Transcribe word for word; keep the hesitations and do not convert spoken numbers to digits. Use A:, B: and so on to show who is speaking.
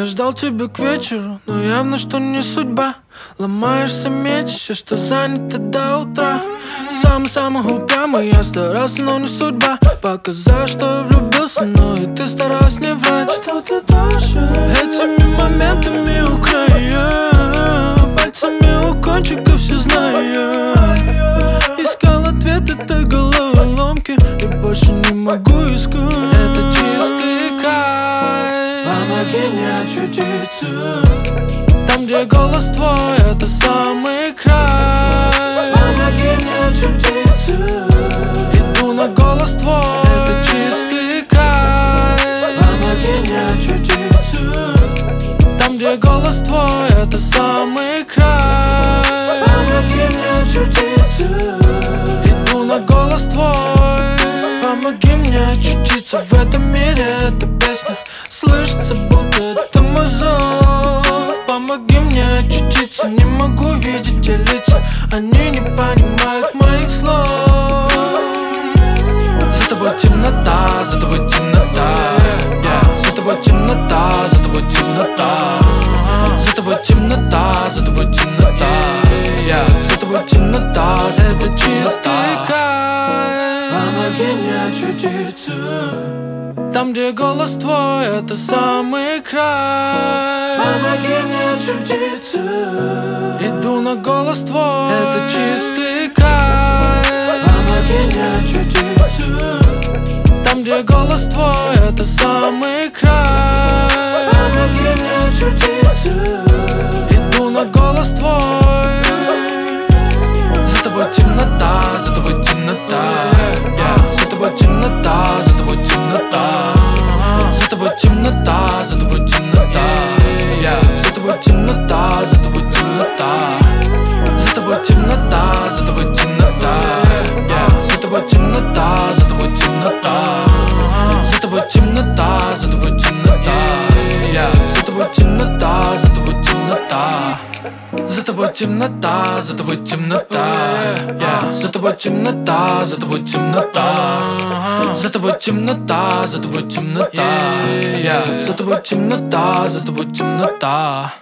A: Я ждал тебя к вечеру, но явно, что не судьба. Ломаешься, мечешься, что занято до утра. Сам-самый упрямый, я старался, но не судьба. Показать, что я влюбился, но и ты старалась не врать. Что ты дальше? Этими моментами у края, пальцами у кончиков все зная. Искал ответы той головоломки и больше не могу искать. Это чистый кайф. Помоги мне очутиться там, где голос твой, это самый край. Помоги мне очутиться. Иду на голос твой, это чистый кайф. Помоги мне очутиться там, где голос твой, это самый край. Помоги мне очутиться. Иду на голос твой. Помоги мне очутиться в этом мире, эта песня слышится, будто это мой зов. Помоги мне очутиться, не могу видеть те лица, они не понимают моих слов. За тобой темнота, за тобой темнота, yeah. За тобой темнота, за тобой темнота. За тобой темнота, за тобой темнота, yeah. За тобой темнота, это чистый кайф. Помоги мне очутиться там, где голос твой, это самый край. Помоги мне очутиться. Иду на голос твой, это чистый кайф. Помоги мне очутиться там, где голос твой, это самый край. Помоги мне очутиться. Иду на голос твой. За тобой темнота, за тобой темнота, yeah. За тобой темнота, за тобой темнота. За тобой темнота, за тобой темнота, yeah. За тобой темнота, за тобой темнота. За тобой темнота, за тобой темнота, yeah. За тобой темнота, за тобой темнота. За тобой темнота, за тобой темнота, yeah. За тобой темнота, за тобой темнота. За тобой темнота, за тобой темнота, yeah. За тобой темнота, за тобой темнота. За тобой темнота, за тобой темнота, yeah. За тобой темнота, за тобой темнота.